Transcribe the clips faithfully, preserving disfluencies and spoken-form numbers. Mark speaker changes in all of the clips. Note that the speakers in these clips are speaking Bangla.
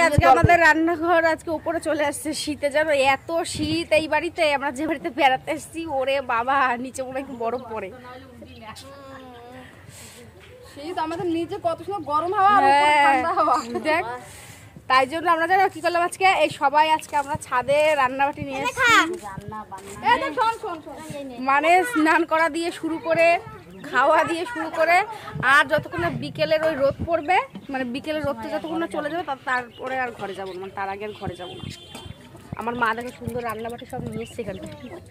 Speaker 1: আজকে আমাদের রান্নাঘর আজকে উপরে চলে আসছে শীতে, জানো এত শীত এই বাড়িতে। আমরা যে বাড়িতে বেড়াতে এসেছি ওরে বাবা নিচে মনে একটু বরফ পড়ে। শীত আমাদের নিচে কত সুন্দর গরম হাওয়া আর উপরে ঠান্ডা হাওয়া দেখ। তাই জন্য আমরা জানো কি করলাম আজকে, এই সবাই আজকে আমরা ছাদে রান্নাবাটি নিয়ে এসেছি। মানে স্নান করা দিয়ে শুরু করে খাওয়া দিয়ে শুরু করে আর যতক্ষণ না বিকেলের ওই রোদ পড়বে, মানে বিকেলের রোদটা যতক্ষণ না চলে যাবে তারপরে আর ঘরে যাবো না, মানে তার আগে আর ঘরে যাবো না। আমার মা দেখে সুন্দর রান্নাবাটি সব নিয়ে এসছে এখানে,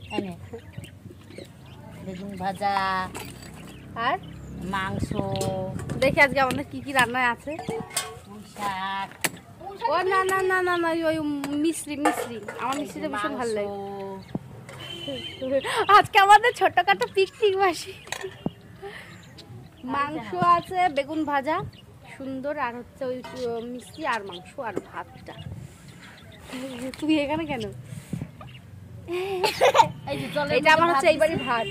Speaker 2: বেগুন ভাজা
Speaker 1: আর
Speaker 2: মাংস।
Speaker 1: দেখি আজকে আমাদের কি কি রান্নায় আছে।
Speaker 2: শাক,
Speaker 1: ও না না না না না ওই মিশ্রি মিশ্রি আমার মিশ্রিটা ভীষণ ভালো লাগে। আজকে আমাদের ছোটখাটো পিকনিক বাসি। মাংস আছে, বেগুন ভাজা সুন্দর, আর হচ্ছে ওই মিষ্টি আর মাংস আর ভাতটা। তুমি এখানে কেন? এটা আমার হচ্ছে এইবারই ভাত।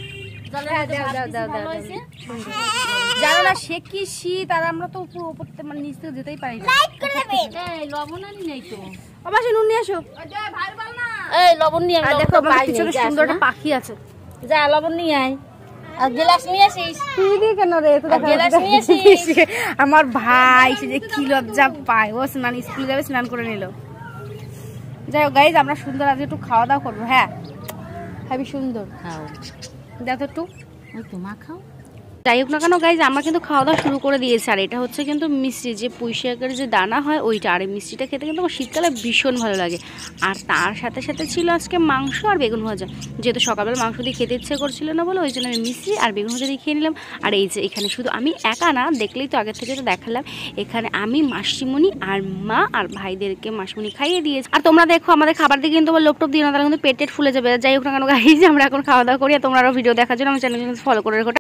Speaker 1: জানো না সে কি শীত, আর আমরা তো উপর উপর মানে নিচ থেকে যেতেই পারি না।
Speaker 2: লবণ আনি নাই তো,
Speaker 1: আমার সে নুন নিয়ে আসো।
Speaker 2: এই লবণ নিয়ে আয়।
Speaker 1: দেখো পিছনে সুন্দর একটা পাখি আছে,
Speaker 2: যা লবণ নিয়ে আয়। আর গ্লাস নিয়ে আসিস।
Speaker 1: তুই দিয়ে কেন রে?
Speaker 2: গ্লাস নিয়ে আসিস।
Speaker 1: আমার ভাই সে যে কি লজ্জা পায়, ও স্নান স্কুলে যাবে স্নান করে নিল। যাই হোক গাইজ আমরা সুন্দর আজকে একটু খাওয়া দাওয়া করবো। হ্যাঁ হেবি সুন্দর
Speaker 2: খাও,
Speaker 1: দেখো একটু
Speaker 2: ওই তো মা খাও।
Speaker 1: যাই হোক না কেন গাইজ আমরা কিন্তু খাওয়া দাওয়া শুরু করে দিয়েছি। আর এটা হচ্ছে কিন্তু মিষ্টি, যে পুঁই শাকের যে দানা হয় ওইটা। আর এই মিষ্টিটা খেতে কিন্তু আমার শীতকালে ভীষণ ভালো লাগে। আর তার সাথে সাথে ছিল আজকে মাংস আর বেগুন ভাজা, যেহেতু সকালবেলা মাংস দিয়ে খেতে ইচ্ছে করছিল না বলে ওই জন্য আমি মিষ্টি আর বেগুন ভাজা দিয়ে খেয়ে নিলাম। আর এই যে এখানে শুধু আমি একা না, দেখলেই তো আগের থেকে তো দেখালাম, এখানে আমি মাসিমণি আর মা আর ভাইদেরকে মাসিমণি খাইয়ে দিয়েছি। আর তোমরা দেখো আমাদের খাবার দিকে কিন্তু লোপ টোপ দিও না, তাহলে কিন্তু পেট টেট ফুলে যাবে। যাই হোক না কেন গাইজ আমরা এখন খাওয়া দাওয়া করি। আর তোমরা আরও ভিডিও দেখার জন্য আমার চ্যানেল ফলো করে রেখো।